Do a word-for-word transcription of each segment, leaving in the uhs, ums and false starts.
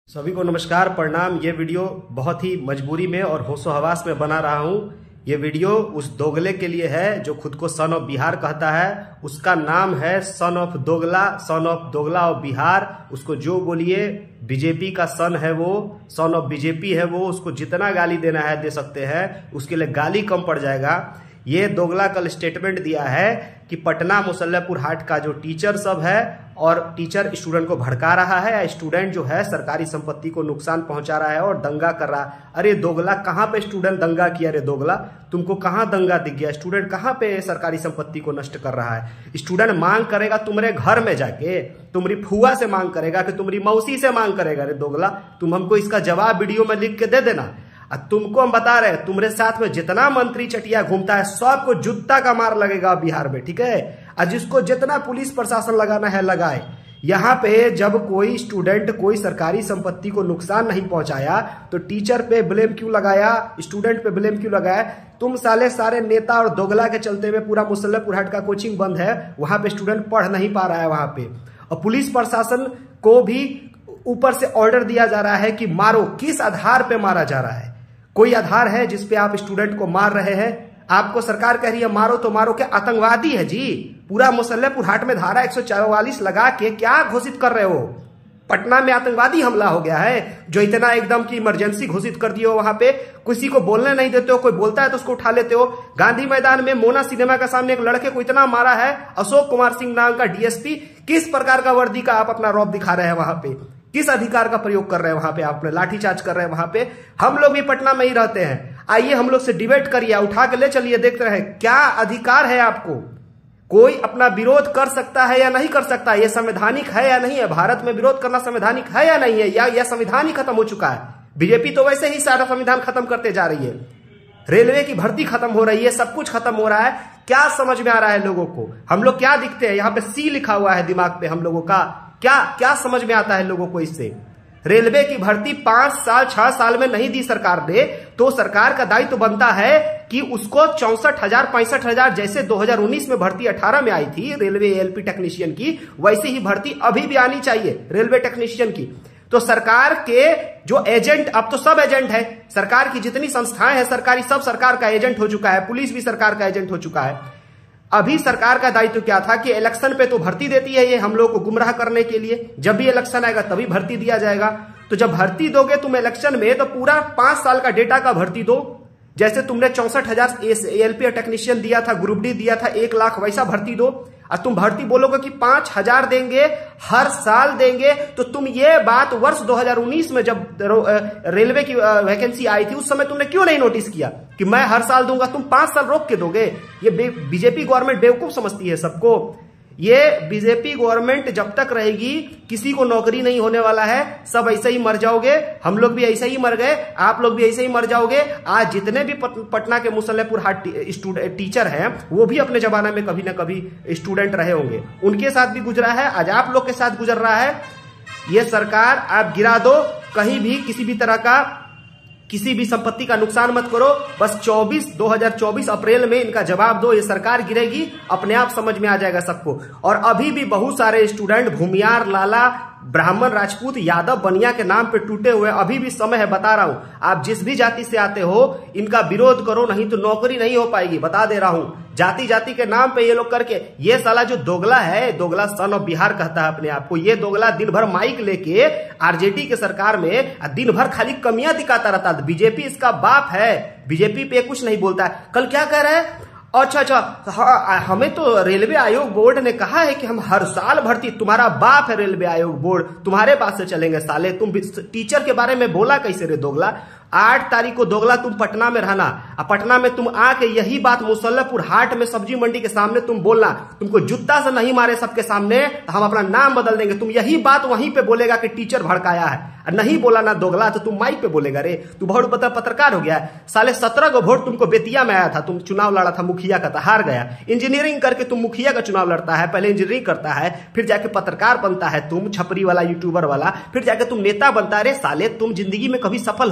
सभी को नमस्कार, प्रणाम। ये वीडियो बहुत ही मजबूरी में और होशो हवास में बना रहा हूँ। ये वीडियो उस दोगले के लिए है जो खुद को सन ऑफ बिहार कहता है। उसका नाम है सन ऑफ दोगला, सन ऑफ दोगला ऑफ बिहार। उसको जो बोलिए, बीजेपी का सन है वो, सन ऑफ बीजेपी है वो। उसको जितना गाली देना है दे सकते हैं, उसके लिए गाली कम पड़ जाएगा। ये दोगला कल स्टेटमेंट दिया है कि पटना मुसल्लपुर हाट का जो टीचर सब है और टीचर स्टूडेंट को भड़का रहा है, या स्टूडेंट जो है सरकारी संपत्ति को नुकसान पहुंचा रहा है और दंगा कर रहा है। अरे दोगला, कहां पे स्टूडेंट दंगा किया? रे दोगला, तुमको कहां दंगा दिख गया? स्टूडेंट कहां पे सरकारी संपत्ति को नष्ट कर रहा है? स्टूडेंट मांग करेगा तुम्हारे घर में जाके, तुम्हारी फुआ से मांग करेगा कि तुम्हारी मौसी से मांग करेगा? रे दोगला, तुम हमको इसका जवाब वीडियो में लिख के दे देना। तुमको हम बता रहे हैं, तुम्हारे साथ में जितना मंत्री चटिया घूमता है सबको जूता का मार लगेगा बिहार में, ठीक है? और जिसको जितना पुलिस प्रशासन लगाना है लगाए। यहाँ पे जब कोई स्टूडेंट कोई सरकारी संपत्ति को नुकसान नहीं पहुंचाया तो टीचर पे ब्लेम क्यों लगाया, स्टूडेंट पे ब्लेम क्यों लगाया? तुम साले सारे नेता और दोगला के चलते हुए पूरा मुसल्लपुर हाट का कोचिंग बंद है, वहां पे स्टूडेंट पढ़ नहीं पा रहा है वहां पे। और पुलिस प्रशासन को भी ऊपर से ऑर्डर दिया जा रहा है कि मारो। किस आधार पे मारा जा रहा है? कोई आधार है जिसपे आप स्टूडेंट को मार रहे हैं? आपको सरकार कह रही है मारो तो मारो, क्या आतंकवादी है जी? पूरा मुसल्लपुर हाट में धारा एक सौ चौवालीस लगा के क्या घोषित कर रहे हो? पटना में आतंकवादी हमला हो गया है जो इतना एकदम की इमरजेंसी घोषित कर दिए हो। वहां पे किसी को बोलने नहीं देते हो, कोई बोलता है तो उसको उठा लेते हो। गांधी मैदान में मोना सिनेमा का सामने एक लड़के को इतना मारा है, अशोक कुमार सिंह नाम का डीएसपी। किस प्रकार का वर्दी का आप अपना रौब दिखा रहे हैं वहां पे? किस अधिकार का प्रयोग कर रहे हैं वहां पे? आप अपने लाठीचार्ज कर रहे हैं वहां पे। हम लोग भी पटना में ही रहते हैं, आइए हम लोग से डिबेट करिए, उठा के ले चलिए, देखते रहे क्या अधिकार है आपको। कोई अपना विरोध कर सकता है या नहीं कर सकता, यह संवैधानिक है या नहीं है? भारत में विरोध करना संवैधानिक है या नहीं है? या यह संविधान ही खत्म हो चुका है? बीजेपी तो वैसे ही सारा संविधान खत्म करते जा रही है। रेलवे की भर्ती खत्म हो रही है, सब कुछ खत्म हो रहा है। क्या समझ में आ रहा है लोगों को? हम लोग क्या दिखते हैं? यहाँ पे सी लिखा हुआ है दिमाग पे हम लोगों का। क्या क्या समझ में आता है लोगों को इससे? रेलवे की भर्ती पांच साल छह साल में नहीं दी सरकार ने, तो सरकार का दायित्व तो बनता है कि उसको चौसठ हजार पैंसठ हजार जैसे दो हजार उन्नीस में भर्ती अठारह में आई थी रेलवे एएलपी टेक्नीशियन की, वैसे ही भर्ती अभी भी आनी चाहिए रेलवे टेक्नीशियन की। तो सरकार के जो एजेंट, अब तो सब एजेंट है, सरकार की जितनी संस्थाएं हैं सरकारी, सब सरकार का एजेंट हो चुका है। पुलिस भी सरकार का एजेंट हो चुका है। अभी सरकार का दायित्व क्या था कि इलेक्शन पे तो भर्ती देती है ये हम लोग को गुमराह करने के लिए। जब भी इलेक्शन आएगा तभी भर्ती दिया जाएगा। तो जब भर्ती दोगे तुम इलेक्शन में तो पूरा पांच साल का डेटा का भर्ती दो। जैसे तुमने चौसठ हजार एएलपी टेक्नीशियन दिया था, ग्रुप डी दिया था एक लाख, वैसा भर्ती दो। और तुम भर्ती बोलोगे कि पांच हजार देंगे, हर साल देंगे, तो तुम ये बात वर्ष दो हजार उन्नीस में जब रेलवे की वैकेंसी आई थी उस समय तुमने क्यों नहीं नोटिस किया कि मैं हर साल दूंगा? तुम पांच साल रोक के दोगे। ये बीजेपी गवर्नमेंट बेवकूफ समझती है सबको। ये बीजेपी गवर्नमेंट जब तक रहेगी किसी को नौकरी नहीं होने वाला है, सब ऐसे ही मर जाओगे। हम लोग भी ऐसे ही मर गए, आप लोग भी ऐसे ही मर जाओगे। आज जितने भी पटना के मुसल्लपुर हाट टीचर हैं वो भी अपने जमाने में कभी ना कभी स्टूडेंट रहे होंगे, उनके साथ भी गुजरा है, आज आप लोग के साथ गुजर रहा है। ये सरकार आप गिरा दो, कहीं भी किसी भी तरह का किसी भी संपत्ति का नुकसान मत करो। बस चौबीस दो हजार चौबीस अप्रैल में इनका जवाब दो, ये सरकार गिरेगी, अपने आप समझ में आ जाएगा सबको। और अभी भी बहुत सारे स्टूडेंट भूमियार, लाला, ब्राह्मण, राजपूत, यादव, बनिया के नाम पे टूटे हुए, अभी भी समय है, बता रहा हूं। आप जिस भी जाति से आते हो इनका विरोध करो, नहीं तो नौकरी नहीं हो पाएगी, बता दे रहा हूं। जाति जाति के नाम पे ये लोग करके, ये साला जो दोगला है, दोगला सन ऑफ बिहार कहता है अपने आप को, ये दोगला दिन भर माइक लेके आरजेडी के सरकार में दिन भर खाली कमियां दिखाता रहता है। बीजेपी इसका बाप है, बीजेपी पे कुछ नहीं बोलता है। कल क्या कह रहा है? अच्छा अच्छा हाँ, हमें तो रेलवे आयोग बोर्ड ने कहा है कि हम हर साल भर्ती, तुम्हारा बाप है रेलवे आयोग बोर्ड, तुम्हारे पास से चलेंगे साले। तुम टीचर के बारे में बोला कैसे रे दोगला? आठ तारीख को दोगला तुम पटना में रहना, और पटना में तुम आके यही बात मुसल्लपुर हाट में सब्जी मंडी के सामने तुम बोलना। तुमको जूता से नहीं मारे सबके सामने तो हम अपना नाम बदल देंगे। तुम यही बात वहीं पे बोलेगा कि टीचर भड़काया है, और नहीं बोला ना दोगला तो तुम माइक पे बोलेगा। रे तू बहुत बड़ा पत्रकार हो गया है साले। सत्रह को वोट तुमको बेतिया में आया था, तुम चुनाव लड़ा था मुखिया का, था हार गया। इंजीनियरिंग करके तुम मुखिया का चुनाव लड़ता है, पहले इंजीनियरिंग करता है, फिर जाके पत्रकार बनता है तुम, छपरी वाला यूट्यूबर वाला, फिर जाके तुम नेता बनता है। रे साले तुम जिंदगी में कभी सफल हो पाया?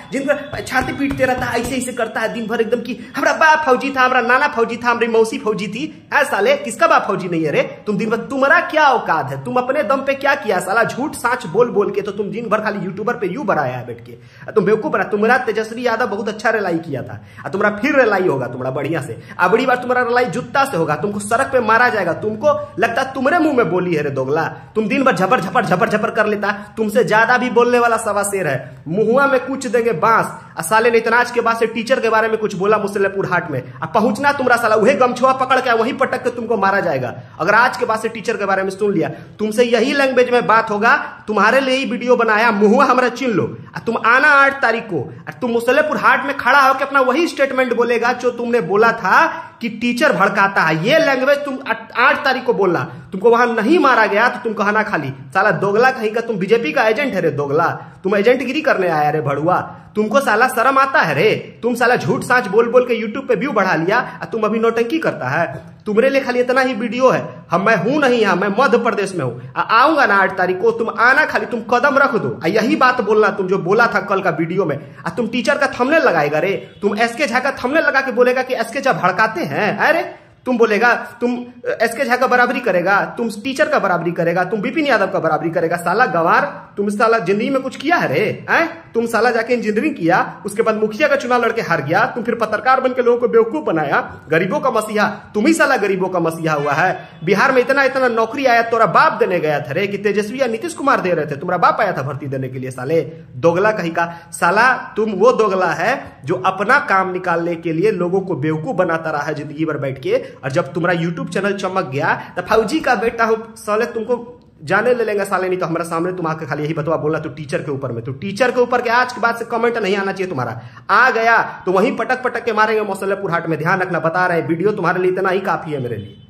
दिन भर छाती पीटते रहता है, ऐसे ऐसे करता है दिन भर एकदम की हमारा बाप फौजी था, हमारा नाना फौजी था, हमारी मौसी फौजी थी। है साले, किसका बाप फौजी नहीं है रे? तुम दिन भर, तुम्हारा क्या औकात है? तुम अपने दम पे क्या किया साला? झूठ साच बोल बोल के तो तुम दिन भर खाली यूट्यूबर पे यू बढ़ाया है बैठ के। तुम बेवकूफ बना। तुम्हारा तेजस्वी यादव बहुत अच्छा रिलाई किया था, तुम्हारा फिर रिलाई होगा तुम्हारा बढ़िया से। अबड़ी बार तुम्हारा रिलाई जूता से होगा, तुमको सड़क पे मारा जाएगा। तुमको लगता है तुम्हारे मुंह में बोली है रे दोगला? तुम दिन भर झपर झपर झपर झपर कर लेता, तुमसे ज्यादा भी बोलने वाला सवा शेर है। मुहुआ में कुछ देंगे बांस। साले ने इतना आज के बाद से टीचर के बारे में कुछ बोला मुसल्लेपुर हाट में, अब पहुंचना तुम्हारा साला वही गमछुआ पकड़ के वहीं पटक के तुमको मारा जाएगा। अगर आज के बाद से टीचर के बारे में सुन लिया, तुमसे यही लैंग्वेज में बात होगा। तुम्हारे लिए ही वीडियो बनाया, मुहुआ हमारा चिन लो। तुम आना आठ तारीख को, तुम मुसल्लेपुर हाट में खड़ा होकर अपना वही स्टेटमेंट बोलेगा जो तुमने बोला था कि टीचर भड़काता है। ये लैंग्वेज तुम आठ तारीख को बोलना। तुमको वहां नहीं मारा गया तो तुम कहना खाली साला दोगला कहीं का। तुम बीजेपी का एजेंट है रे दोगला, तुम एजेंटगिरी करने आया रे भड़ुआ। तुमको साला शर्म आता है रे? तुम साला झूठ साच बोल बोल के यूट्यूब पे व्यू बढ़ा लिया, तुम अभी नौटंकी करता है। तुम्हारे लिए खाली इतना ही वीडियो है। हम मैं हूं नहीं यहाँ, मैं मध्य प्रदेश में हूं। आऊंगा ना आठ तारीख को, तुम आना, खाली तुम कदम रख दो। यही बात बोलना तुम जो बोला था कल का वीडियो में। आ तुम टीचर का थंबनेल लगाएगा रे? तुम एसके झा का थंबनेल लगा के बोलेगा कि एसके झा भड़काते हैं? अरे तुम बोलेगा, तुम एसके झा का बराबरी करेगा, तुम टीचर का बराबरी करेगा, तुम विपिन यादव का बराबरी करेगा। साला गवार, तुम साला जिंदगी में कुछ किया है रे? हैं? तुम साला जाके इंजीनियरिंग किया, उसके बाद मुखिया का चुनाव लड़के हार गया, तुम फिर पत्रकार बन के लोगों को बेवकूफ बनाया। गरीबों का मसीहा तुम ही साला गरीबों का मसीहा हुआ है। बिहार में इतना इतना नौकरी आया, तोरा बाप देने गया था रे कि तेजस्वी या नीतीश कुमार दे रहे थे? तुम्हारा बाप आया था भर्ती देने के लिए। साले दोगला कहीं का साला, तुम वो दोगला है जो अपना काम निकालने के लिए लोगों को बेवकूफ बनाता रहा है जिंदगी भर बैठ के। और जब तुम्हारा यूट्यूब चैनल चमक गया तो फौजी का बेटा हूं साले, तुमको जाने ले लेंगे साले। नहीं तो हमारे सामने तुम आके खाली यही बतवा बोलना तो टीचर के ऊपर में, तो टीचर के ऊपर के आज के बाद से कमेंट नहीं आना चाहिए तुम्हारा। आ गया तो वहीं पटक पटक के मारेंगे मुसल्लेपुर हाट में। ध्यान रखना, बता रहे हैं वीडियो तुम्हारे लिए इतना ही काफी है मेरे लिए।